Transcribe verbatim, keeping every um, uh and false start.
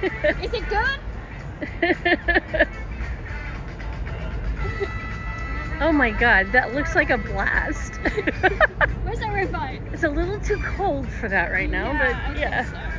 Is it good? Oh my god, that looks like a blast. Where's that red bite? It's a little too cold for that right now, Yeah, but I yeah. think so.